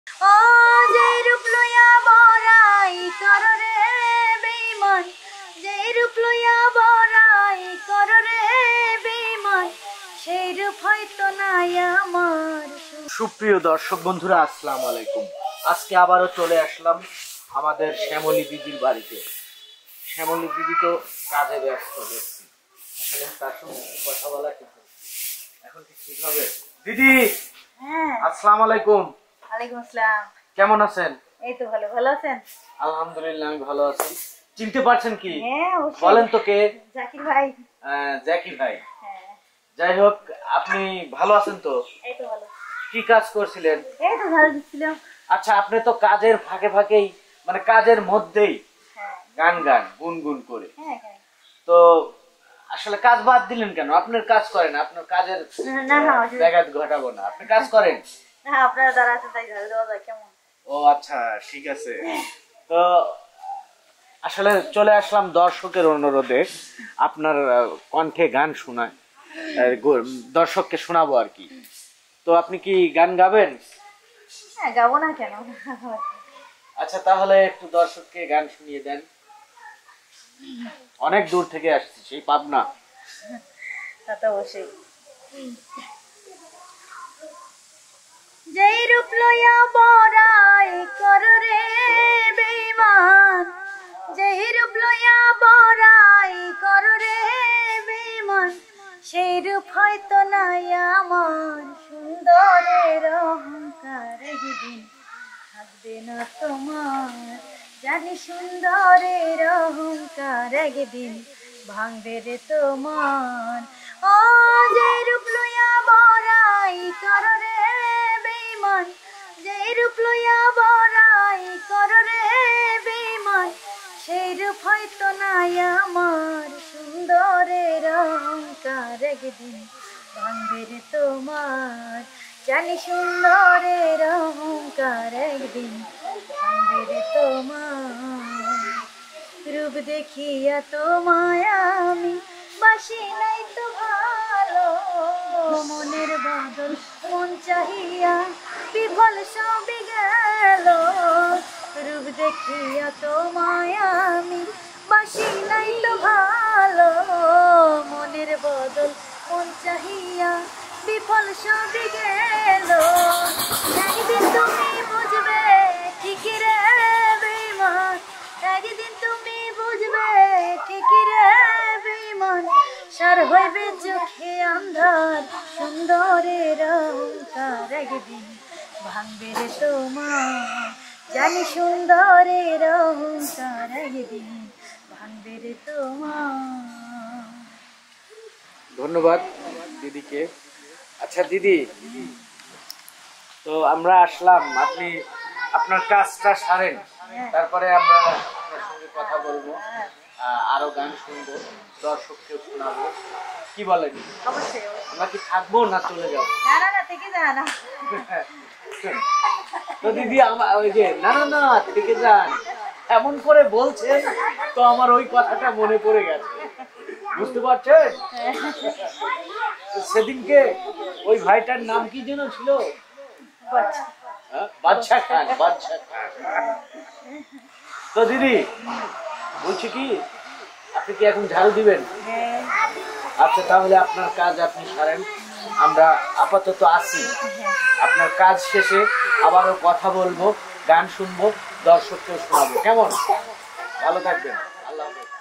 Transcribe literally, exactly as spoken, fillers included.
ও যেই রূপ লইয়া বড়াই করো রে বেঈমান, যেই রূপ লইয়া বড়াই করো রে বেঈমান, সেই রূপ হয়তো নাই আমার। সুপ্রিয় দর্শক বন্ধুরা, আসসালামু আলাইকুম। আজকে আবারও চলে আসলাম আমাদের শ্যামলী দিদির বাড়িতে। শ্যামলী দিদি তো কাজে ব্যস্ত দেখছি, আসলে তার সঙ্গে কথা বলা কিন্তু এখন কি ঠিক হবে? দিদি হ্যাঁ, আসসালামু আলাইকুম। ওয়ালাইকুম আসসালাম। কেমন আছেন? এই তো ভালো। ভালো আছেন? আলহামদুলিল্লাহ, আমি ভালো আছি। চিনতে পারছেন কি? হ্যাঁ অবশ্যই। বলেন তো কে? জাকির ভাই। আহ, জাকির ভাই। হ্যাঁ। যাই হোক, আপনি ভালো আছেন তো? এই তো ভালো। কি কাজ করছিলেন? এই তো ঝাড়ু দিচ্ছিলাম। আচ্ছা, আপনি তো কাজের ফাঁকে ফাঁকেই মানে কাজের মধ্যেই হ্যাঁ গান গান গুনগুন করে, হ্যাঁ হ্যাঁ। তো আসলে কাজ বাদ দিলেন কেন? আপনার কাজ করেন, আপনার কাজের না না ওই- ব্যাঘাত ঘটাবো না, আপনি কাজ করেন। না, আপনারা যারা আছেন তাই ঝাড়ু দেওয়া যায় কেমন? ও আচ্ছা, ঠিক আছে। তো আসলে চলে আসলাম দর্শকের অনুরোধে, আপনার আহ, কণ্ঠে গান শোনায় আহ, গো- দর্শককে শোনাবো আর কি। তো আপনি কি গান গাবেন? হ্যাঁ, যাবো না কেন? আচ্ছা, তাহলে একটু দর্শককে গান শুনিয়ে দেন। অনেক দূর থেকে আসছি, সেই পাবনা। তা তো অবশ্যই। যেই রূপ লইয়া বড়াই করো রে বেঈমান, যেই রূপ লইয়া বড়াই করো রে বেঈমান, সেই রূপ হয়তো নাই আমার। সুন্দরের অহংকার একদিন থাকবে না তোমার, জানি সুন্দরের অহংকার একদিন ভাঙবে রে তোমার। ও যেই রূপ লইয়া বড়াই করো রে বেঈমান, যেই রূপ লইয়া বড়াই করো রে বেঈমান, সেই রূপ হয়তো নাই আমার। সুন্দরের অহংকার একদিন ভাঙবে রে তোমার, জানি সুন্দরের অহংকার একদিন ভাঙবে রে তোমার। রূপ দেখিয়া তোমায় আমি বাসি নাই তো ভালো, মনের বদল মন চাহিয়া বিফল সবই গেল। রূপ দেখিয়া তোমায় আমি বাসি নাই তো ভালো, মনের বদল মন চাহিয়া বিফল সবই গেল। একদিন তুমি বুঝবে ঠিকই রে বেঈমান, একদিন তুমি বুঝবে ঠিকই রে বেঈমান, সার হইবে চোখে আন্ধার। সুন্দরের অহংকার একদিন ভাঙবে রে তোমার, জানি সুন্দরের অহংকার একদিন ভাঙবে রে তোমার। ধন্যবাদ দিদিকে। আচ্ছা দিদি, তো আমরা আসলাম, আপনি আপনার কাজটা সারেন, তারপরে আমরা আপনার সঙ্গে কথা বলবো, আহ, আরো গান শুনবো, দর্শককেও শোনাবো। কি বলেন? অবশ্যই। আমরা কি থাকবো না চলে যাবো? না না না, থেকে যা না। তো দিদি আমার ওই যে না না না থেকে যান এমন করে বলছেন, তো আমার ওই কথাটা মনে পড়ে গেছে, বুঝতে পারছেন? সেদিনকে ওই ভাইটার নাম কি যেন ছিল? হ্যাঁ, বাদশা খান। বাদশা খান। তো দিদি বলছি কি, আপনি কি এখন ঝাড়ু দিবেন? আচ্ছা, তাহলে আপনার কাজ আপনি সারেন, আমরা আপাতত আসি। আপনার কাজ শেষে আবারও কথা বলবো, গান শুনবো, দর্শককেও শোনাবো। কেমন? ভালো থাকবেন। আল্লাহ হাফেজ।